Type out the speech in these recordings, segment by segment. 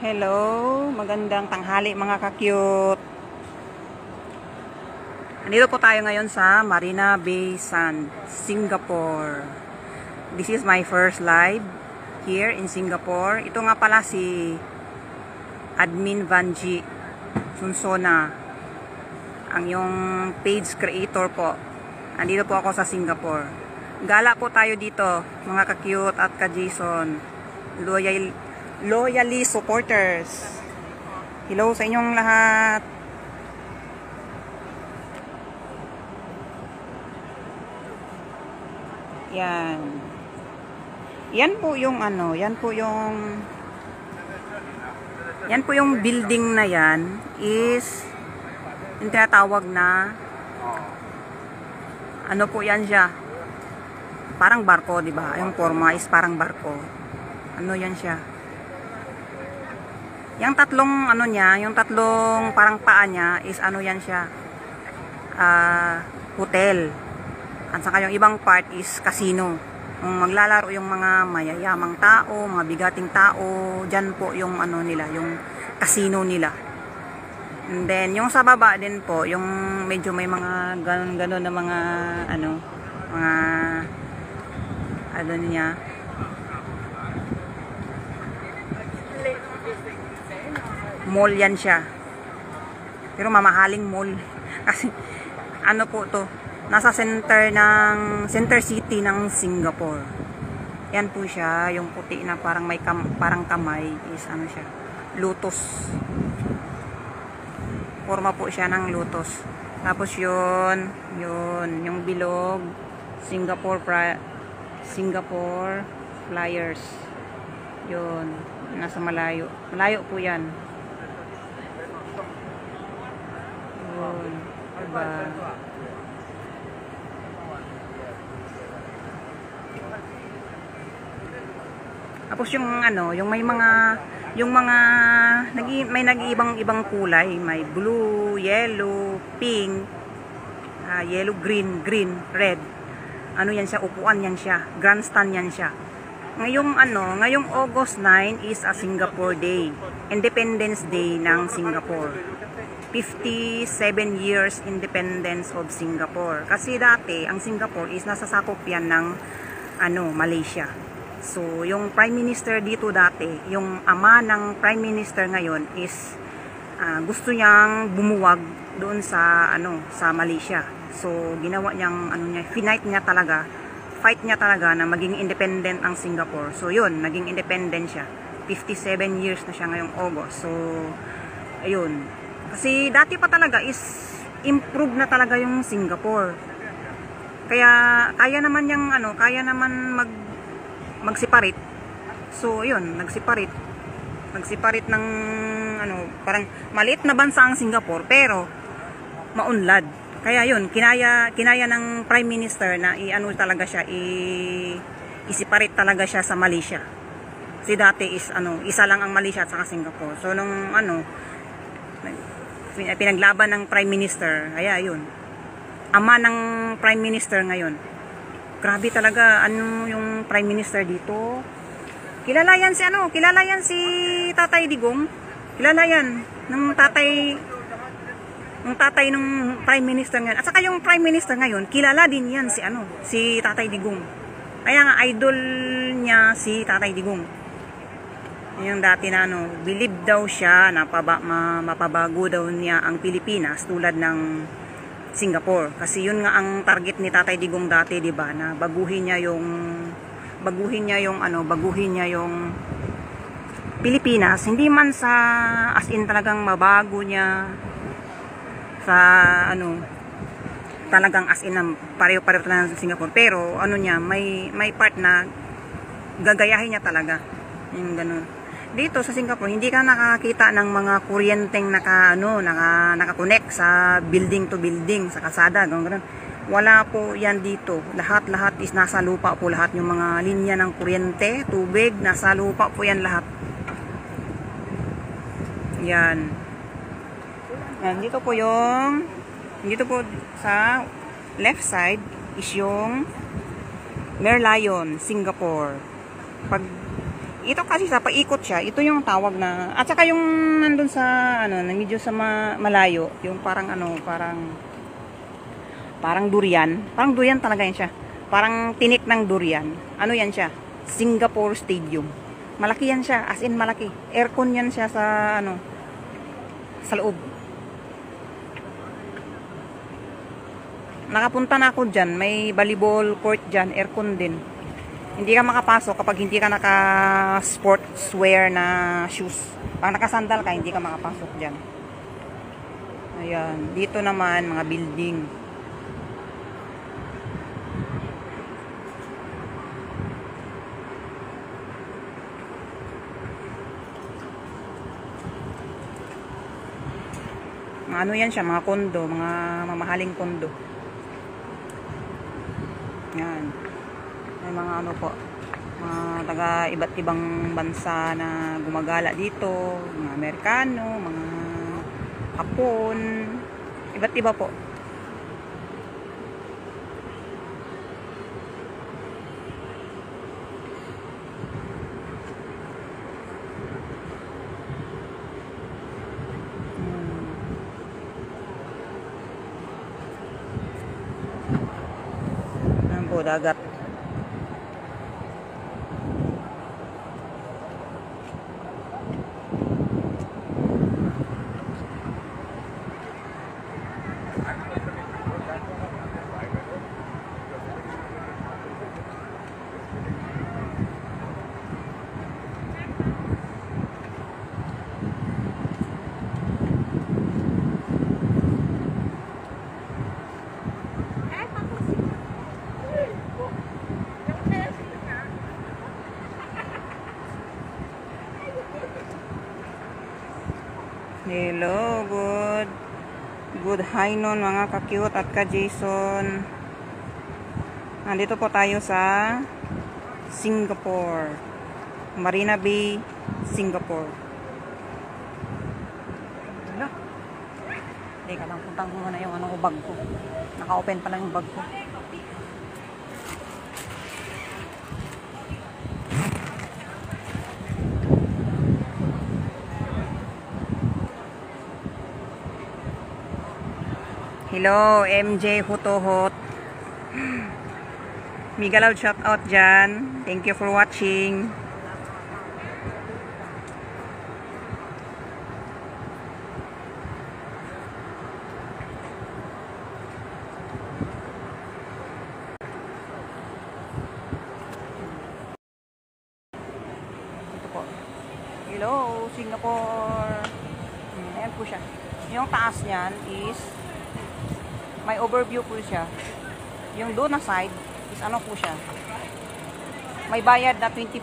Hello, magandang tanghali mga ka-cute. Nandito po tayo ngayon sa Marina Bay Sands, Singapore. This is my first live here in Singapore. Ito nga pala si Admin Vanji Sunsona, ang yung page creator po. Nandito po ako sa Singapore. Gala po tayo dito, mga ka-cute at ka-Jason. Loyally supporters. Hello sa inyong lahat. Yan. Yan po yung yan po yung building na yan is yung tinatawag na ano po yan siya. Parang barko, di ba? Yung forma is parang barko. Ano yan siya? Yung tatlong yung tatlong parang paa niya is ano yan siya? Hotel. At saka yung ibang part is casino. Kung maglalaro yung mga mayayamang tao, mga bigating tao, dyan po yung nila, yung casino nila. And then yung sa baba din po, yung medyo may mga ganon-ganon na mga niya. Mall yan siya. Pero mamahaling mall. Kasi ano po to, nasa center city ng Singapore. Yan po siya, yung puti na parang may parang kamay is ano siya, lotus. Forma po siya ng lotus. Tapos yun, yung bilog, Singapore Flyers. Yun, nasa malayo. Malayo po yan. Yun, diba? Tapos yung may nag-iibang kulay, may blue, yellow, pink, yellow, green, red. Ano yan siya, upuan yan siya, grandstand yan siya. Ngayong August 9 is a Singapore Day, Independence Day ng Singapore. 57 years independence of Singapore. Kasi dati, ang Singapore is nasasakop yan ng Malaysia. So, yung Prime Minister dito dati, yung ama ng Prime Minister ngayon is gusto niyang bumuwag doon sa Malaysia. So, ginawa niyang fight niya talaga na maging independent ang Singapore. So, yun, naging independent siya. 57 years na siya ngayong August. So, ayun. Kasi dati pa talaga is improve na talaga yung Singapore. Kaya kaya naman mag-separate. So, yun, nag-separate ng parang maliit na bansa ang Singapore pero maunlad. Kaya yun, kinaya ng Prime Minister na talaga siya, i-separate talaga siya sa Malaysia. Kasi dati is isa lang ang Malaysia at saka Singapore. So nung pinaglaban ng Prime Minister, kaya yun, ama ng Prime Minister ngayon. Grabe talaga yung Prime Minister dito. Kilala yan si Tatay Digong. Kilala yan ng tatay ng Prime Minister ngayon. At saka yung Prime Minister ngayon, kilala din yan si Tatay Digong. Kaya nga idol niya si Tatay Digong. Yung dati na believe daw siya na mapabago daw niya ang Pilipinas tulad ng Singapore. Kasi yun nga ang target ni Tatay Digong dati, 'di ba? Na baguhin niya yung Pilipinas, hindi man sa as in talagang mabago niya sa talagang as in pareho-pareho na sa Singapore, pero may part na gagayahin niya talaga. Yung ganun. Dito sa Singapore, hindi ka nakakita ng mga kuryenteng naka-connect sa building to building, sa kalsada, ganun. Wala po yan dito. Lahat is nasa lupa po lahat. Yung mga linya ng kuryente, tubig, nasa lupa po yan lahat. Yan. Dito po sa left side is yung Merlion, Singapore. Pag Ito kasi sa paikot siya, ito yung tawag na, at saka yung nandun sa, ano, medyo sa malayo, yung parang ano, parang durian. Parang durian talaga yan siya. Parang tinik ng durian. Ano yan siya? Singapore Stadium. Malaki yan siya, as in malaki. Aircon yan siya sa, ano, sa loob. Nakapunta na ako dyan, may volleyball court dyan, aircon din. Hindi ka makapasok kapag hindi ka naka-sportswear na shoes. Pag nakasandal ka, hindi ka makapasok dyan. Ayan. Dito naman, mga building. Mga ano yan siya, mga kondo, mga mamahaling kondo. Yan. May mga ano po, mga taga iba't ibang bansa na gumagala dito, mga Amerikano, mga Hapon, iba't iba po. Yan po, dagat. Hello, good hi noon mga ka-cute at ka-Jason. Nandito po tayo sa Singapore, Marina Bay, Singapore. Hala. Teka lang, puntang ko muna yung ano, bag ko. Naka-open pa lang yung bag ko. Hello, MJ Hutohot. Migalaw shout out dyan. Thank you for watching. Ito po. Hello, Singapore. Ayan po siya. Yung taas niyan is may overview po siya. Yung doon na side is ano po siya. May bayad na $24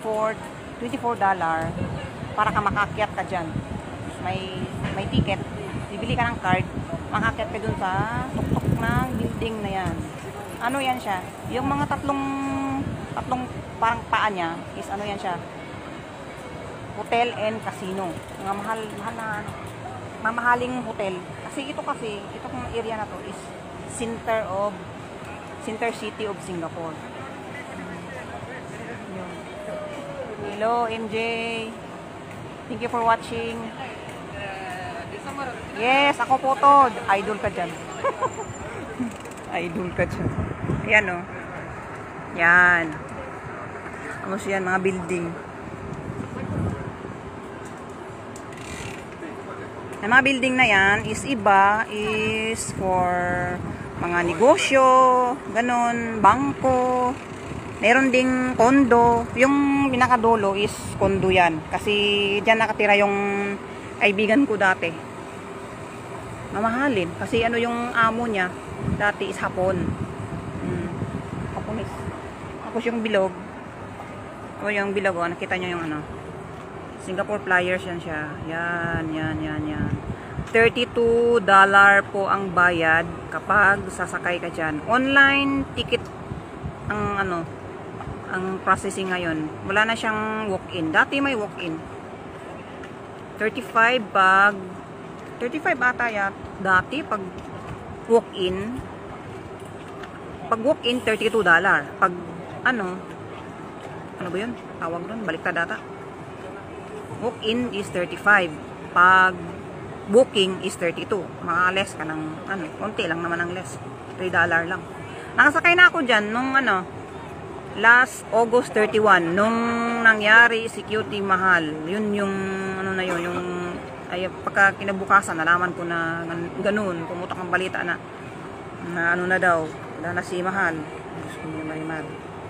para ka makakyat ka dyan. May ticket. Bibili ka ng card. Makakyat ka dun sa tuktok ng building na yan. Ano yan siya? Yung mga tatlong parang paa niya is ano yan siya? Hotel and casino. Mga mahal na mamahaling hotel. Kasi itong area na to is center city of Singapore. Hello, MJ. Thank you for watching. Yes, ako po to. Idol ka dyan. Idol ka dyan. Ayan o. Yan. Ano siya, mga building. Yung mga building na yan is iba is for mga negosyo, ganon, bangko, meron ding kondo. Yung pinakadulo is kondo yan. Kasi dyan nakatira yung kaibigan ko dati. Mamahalin. Kasi ano yung amo niya, dati is Hapon. Haponis. Tapos yung bilog. O yung bilog, oh, nakita nyo yung ano. Singapore Flyers yan siya. Yan. $32 po ang bayad kapag sasakay ka dyan. Online ticket ang ang processing ngayon. Wala na siyang walk-in. Dati may walk-in. 35 ata ya. Dati pag walk-in $32. Pag ano ba yun? Tawag doon, baliktad data. Walk-in is 35. Pag booking is 32. Maka-less ka ng, ano, konti lang naman ang less. $3 lang. Nakasakay na ako dyan nung, ano, last August 31. Nung nangyari si Cutie Mahal. Yun yung, ano na yun, yung, ay, pagka kinabukasan, nalaman ko na ganun. Pumutok ang balita na ano na daw. Wala na si Mahal. Diyos ko yung Mahal.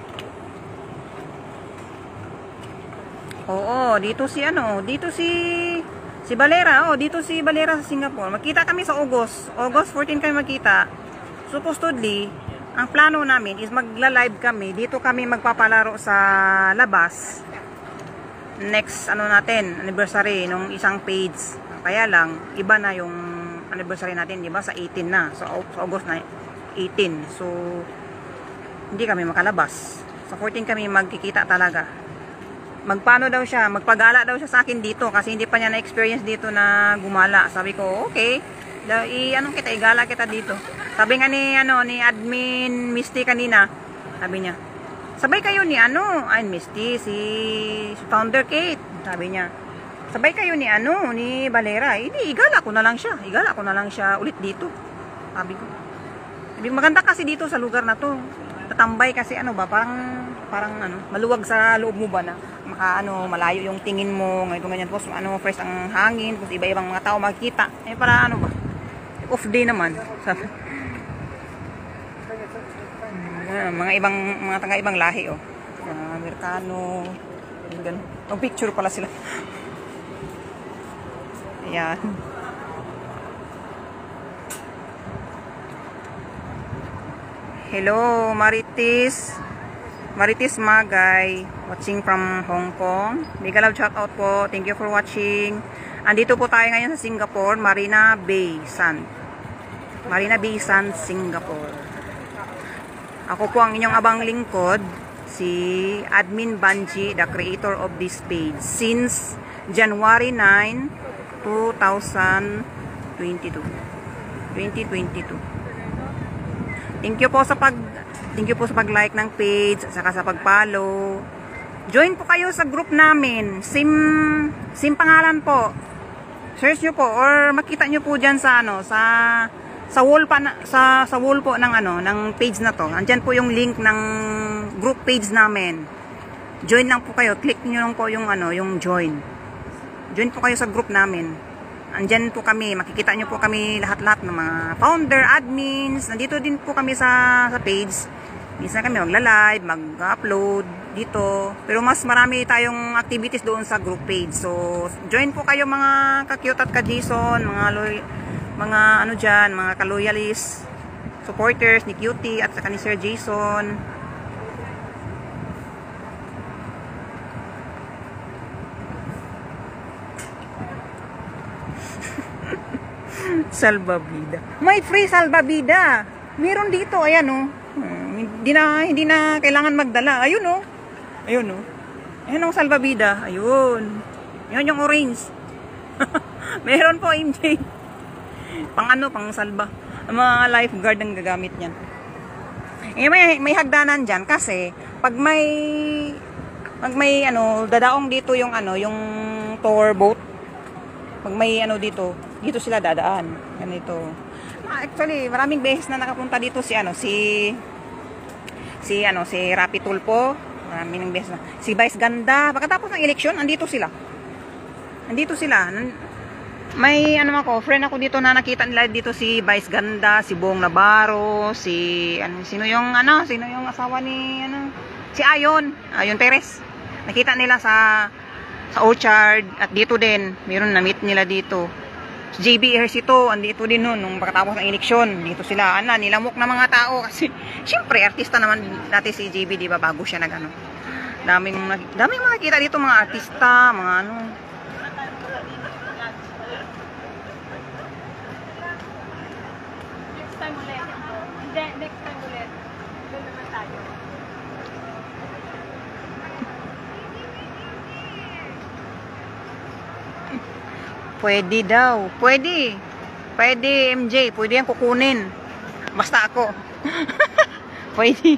Oo, dito si ano, dito si Valera. Oh, dito si Valera sa Singapore. Magkita kami sa August 14 kami magkita. Supposedly, ang plano namin is magla-live kami. Dito kami magpapalaro sa labas. Next ano natin, anniversary nung isang page. Kaya lang iba na yung anniversary natin, di ba? Sa 18 na. So August na 18. So hindi kami makalabas. Sa 14 kami magkikita talaga. Magpaano daw siya, magpagala daw siya sa akin dito kasi hindi pa niya na-experience dito na gumala. Sabi ko, okay, anong kita, igala kita dito. Sabi nga ni admin Misty kanina, sabi niya, sabay kayo ni Misty, si Founder Kate, sabi niya, sabay kayo ni ni Valera, hindi, igala ko na lang siya ulit dito. Sabi ko, maganda kasi dito sa lugar na to. Tatambay kasi parang maluwag sa loob mo ba na malayo yung tingin mo, ganyan po, fresh ang hangin, tapos iba-ibang mga tao makikita. Para off day naman. Mga taga-ibang lahi, oh. Amerikano, ganun. Picture pala sila. Ayan. Hello, Maritis Magay, watching from Hong Kong. Mega love shout out po. Thank you for watching. Andito po tayo ngayon sa Singapore, Marina Bay Sands, Singapore. Ako po ang inyong abang lingkod, si Admin Banji, the creator of this page since January 9, 2022. Thank you po sa pag-like ng page at saka sa pag-follow. Join po kayo sa group namin. Same pangalan po. Search nyo po or makita nyo po diyan sa sa wall po ng ng page na to. Andiyan po yung link ng group page namin. Join lang po kayo. Click nyo lang po yung yung join. Join po kayo sa group namin. Andyan po kami, makikita nyo po kami lahat-lahat ng mga founder, admins. Nandito din po kami sa page. Minsan kami magla-live, mag-upload dito. Pero mas marami tayong activities doon sa group page. So, join po kayo mga ka-cute at ka-Jason, mga ka-loyalist, supporters ni Cutie at saka ni Sir Jason. Salbabida. May free salbabida. Meron dito, ayan oh. Hindi na kailangan magdala. Ayun oh. Ayun oh. Ayun ang salbabida. Ayun. Yan yung orange. Meron po MJ. Pang salba. Ang mga lifeguard ang gagamit niyan. May hagdanan diyan kasi pag may dadaong dito yung yung tour boat. Pag may dito sila dadaan. Ganito. Actually, maraming beses na nakapunta dito si Rapi Tulpo. Maraming beses na. Si Vice Ganda. Pagkatapos ng eleksyon, andito sila. May friend ako dito na nakita nila dito si Vice Ganda, si Bong Navarro, sino yung asawa ni si Ayon Perez. Nakita nila sa Orchard at dito din, mayroon na-meet nila dito. JB Ejercito, andito din noon nung pagkatapos ng eleksyon. Dito sila, nilamok na mga tao kasi syempre artista naman dati si JB, di ba, bago siya daming makikita dito mga artista, mga Next time ulit. Doon naman tayo. Pwede daw. Pwede MJ. Pwede yan kukunin. Basta ako. Pwede.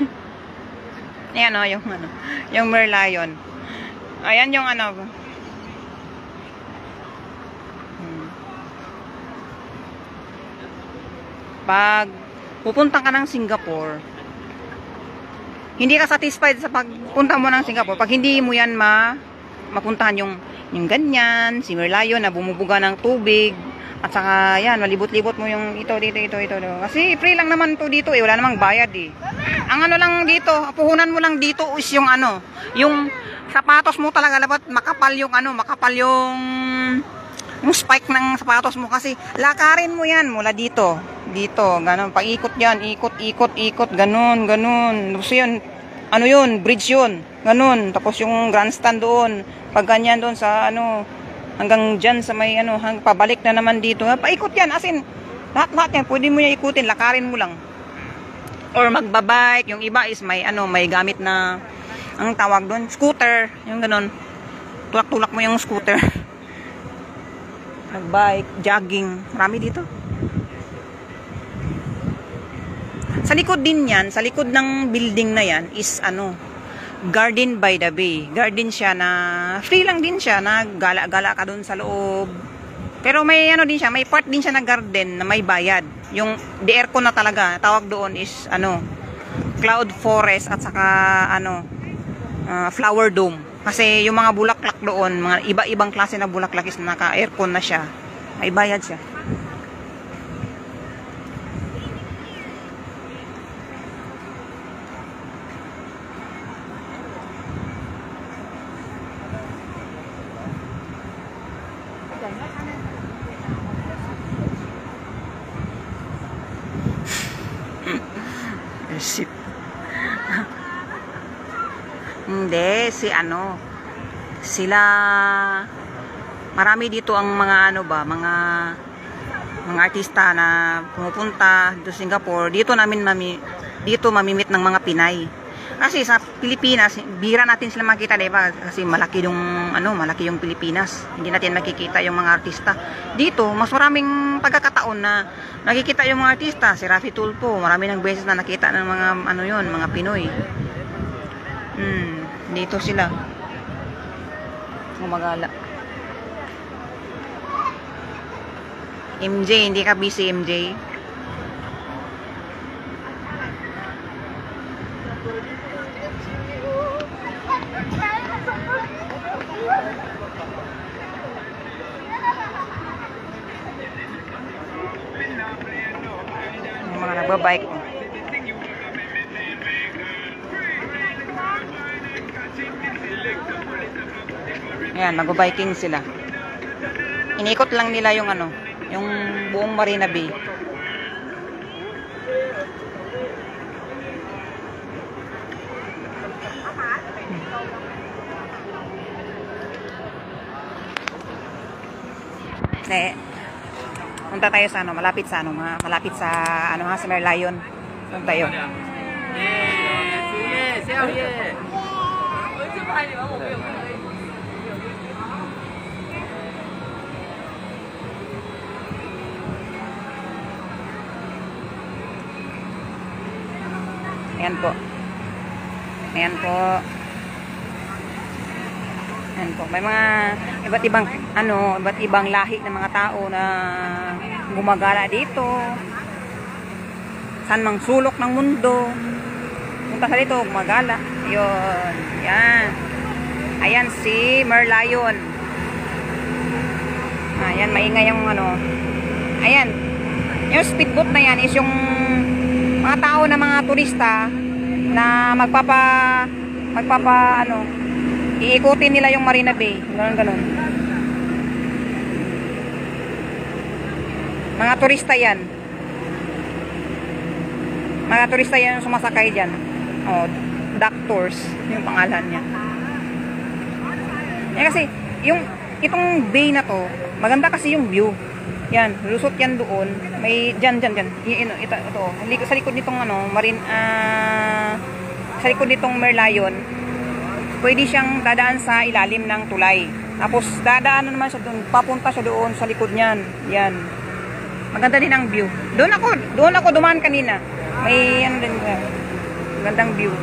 Ayan yung Merlion. Ayan yung pag pupunta ka ng Singapore, hindi ka satisfied sa pagpunta mo ng Singapore pag hindi mo yan mapuntahan yung ganyan, si Merlion na bumubuga ng tubig, at saka yan, malibot-libot mo yung ito. Kasi free lang naman to dito wala namang bayad Ang ano lang dito, puhunan mo lang dito is yung yung sapatos mo talaga dapat makapal yung yung spike ng sapatos mo, kasi lakarin mo yan mula dito, ganun, paikot yan, ikot, ganun. Tapos yun, yun, bridge yun, ganun, tapos yung grandstand doon, pag ganyan doon sa hanggang dyan sa may pabalik na naman dito, paikot yan, as in, lahat yan, pwede mo yan ikutin, lakarin mo lang. Or magbabike, yung iba is may gamit na, ang tawag doon, scooter, yung ganun, tulak-tulak mo yung scooter. Magbike, jogging, marami dito. Sa likod din yan, sa likod ng building na yan is Garden by the Bay. Garden siya na free lang din siya, na gala-gala ka doon sa loob. Pero may din siya, may part din siya na garden na may bayad. Yung the aircon na talaga, tawag doon is cloud forest at saka flower dome. Kasi yung mga bulaklak doon, mga iba-ibang klase na bulaklak is naka-aircon na siya. May bayad siya. Shit. Hindi, sila, marami dito ang mga mga artista na pumupunta dito sa Singapore. Dito mamimit ng mga Pinay. Kasi sa Pilipinas, bira natin sila makita, diba? Kasi malaki yung Pilipinas. Hindi natin makikita yung mga artista. Dito, mas maraming pagkakataon na nakikita yung mga artista. Si Raffy Tulfo, marami ng beses na nakita ng mga mga Pinoy. Dito sila gumagala. MJ, hindi ka busy, MJ? Yung mga nagbabike. Ayan, mag-biking sila. Inikot lang nila yung yung buong Marina Bay. Punta tayo sa malapit sa malapit sa sa Merlion. Punta tayo. Ayan po. Ayan po. Ayan po. May mga iba't ibang lahi ng mga tao na gumagala dito. Saan mang sulok ng mundo. Punta sa dito, gumagala. Ayun. Ayan. Ayan si Merlion. Ayan, maingay yung Ayan. Yung speedboat na yan is yung mga tao na mga turista na iikutin nila yung Marina Bay, ganun. Mga turista yan yung sumasakay dyan. Duck Tours yung pangalan niya. Kasi itong bay na to, maganda kasi yung view. Yan, lusot yan doon. May dyan. Ito. Sa likod nitong sa likod nitong Merlion, pwede siyang dadaan sa ilalim ng tulay. Tapos dadaan naman siya doon, papunta siya doon sa likod niyan. Yan. Maganda din ang view. Doon ako dumaan kanina. May din. Magandang view.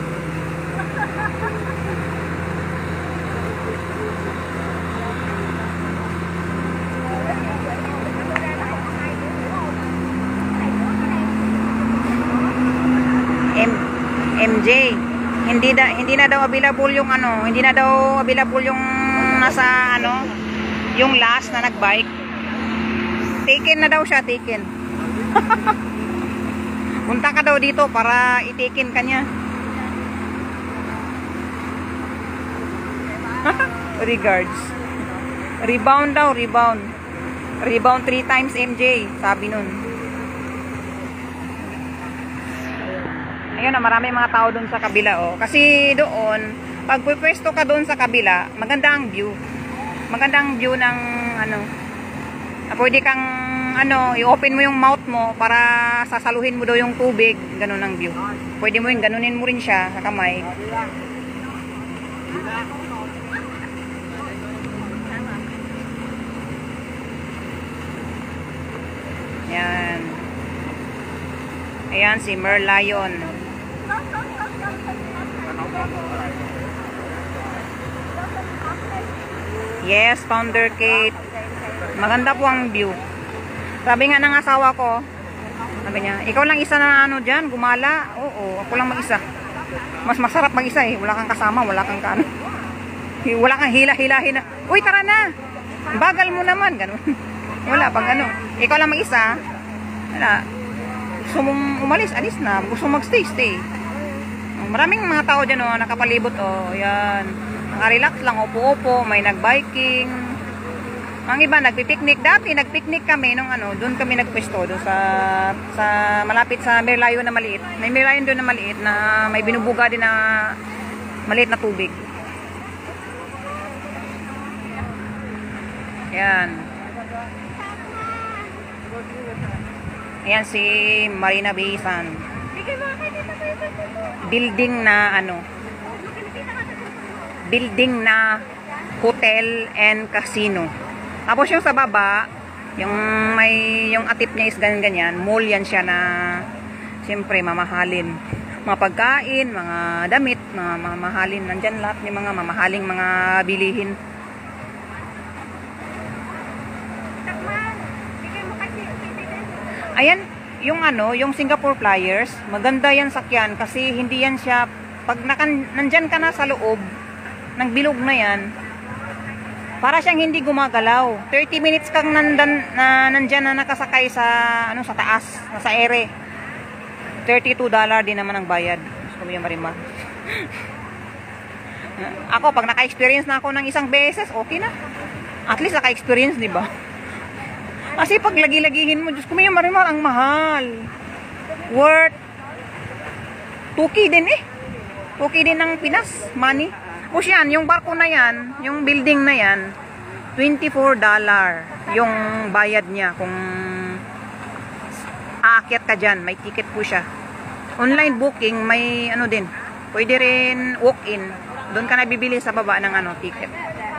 MJ, hindi na daw available yung ano, hindi na daw available yung nasa ano, yung last na nagbike. Taken na daw siya, taken. Punta ka daw dito para itikin ka niya. Regards. Rebound daw, rebound. Rebound 3 times MJ, sabi nun. Ayun na, marami mga tao doon sa kabila, oh. Kasi doon, pag pwesto ka doon sa kabila, maganda ang view. Maganda ang view ng ano, pwede kang ano, i-open mo yung mouth mo para sasaluhin mo daw yung tubig, ganun ang view. Pwede mo yung ganunin mo rin siya sa kamay. Yan. Ayan si Merlion. Yes, Founder Kate. Maganda po ang view. Sabi nga ng asawa ko, sabi niya, ikaw lang isa na ano dyan, gumala. Oo, ako lang mag-isa. Mas masarap mag-isa eh. Wala kang kasama, wala kang kano. Wala kang hila-hilahin na, uy, tara na. Bagal mo naman, ganun. Wala, pag ano. Ikaw lang mag-isa, wala. Gusto mong umalis, alis na. Gusto mong mag-stay, stay. Maraming mga tao dyan, oh, nakapalibot, oh. Yan. Nakarelax lang, upo-upo, may nag-biking. Ang iba nagpi-picnic. Dati nag-picnic kami nung ano, doon kami nagpwesto doon sa malapit sa Merlion na maliit. May Merlion doon na maliit na may binubuga din na maliit na tubig. Yan. Ayan si Marina Bay Sands. Building na ano, building na hotel and casino. Tapos yung sa baba, yung atip niya is ganyan, mall yan siya na siyempre mamahalin. Mga pagkain, mga damit, mga mamahalin. Nandyan lahat ng mga mamahaling mga bilihin. Ayan, yung ano, yung Singapore Flyers, maganda yan sakyan kasi hindi yan siya, pag nandyan ka na sa loob ng bilog na yan, para siyang hindi gumagalaw. 30 minutes kang nandyan na nakasakay sa ano, sa taas, sa ere. $32 din naman ang bayad. Gusto mo yung marimar. Ako, pag naka-experience na ako ng isang beses, okay na. At least naka-experience, di ba? Kasi pag lagi-lagihin mo, Diyos ko, yung marimar, ang mahal. Worth 2K din eh. 2K din ng Pinas money. Tapos yan, yung barko na yan, yung building na yan, $24 yung bayad niya kung aakyat ka dyan. May ticket po siya. Online booking, may ano din. Pwede rin walk-in. Doon ka na bibili sa baba ng ano, ticket.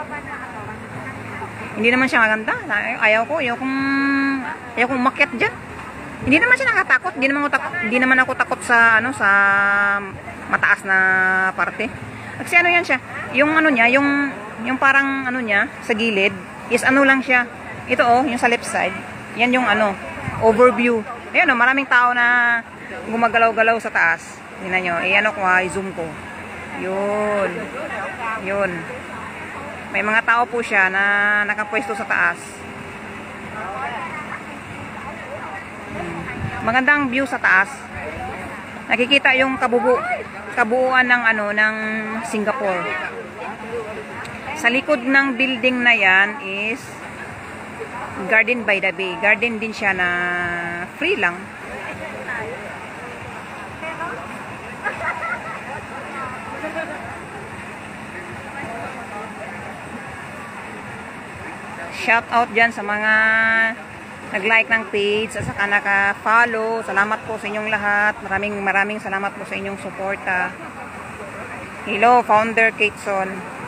Hindi naman siya maganda. Ayaw kong umakyat dyan. Hindi naman siya nakatakot. Hindi naman ako takot sa ano, sa mataas na parte. Kasi ano yan siya, yung ano niya, yung parang ano niya, sa gilid, is ano lang siya. Ito oh, yung sa left side, yan yung ano, overview. Ayan oh, maraming tao na gumagalaw-galaw sa taas. Tingnan nyo, ano ko ha, i-zoom ko. Yun. Yun. May mga tao po siya na nakapwesto sa taas. Magandang view sa taas. Nakikita yung kabuuan ng ano, ng Singapore. Sa likod ng building na yan is Garden by the Bay. Garden din siya na free lang. Shout out dyan sa mga nag-like ng page at saka naka-follow. Salamat po sa inyong lahat. Maraming salamat po sa inyong suporta. Hello, Founder Kateson.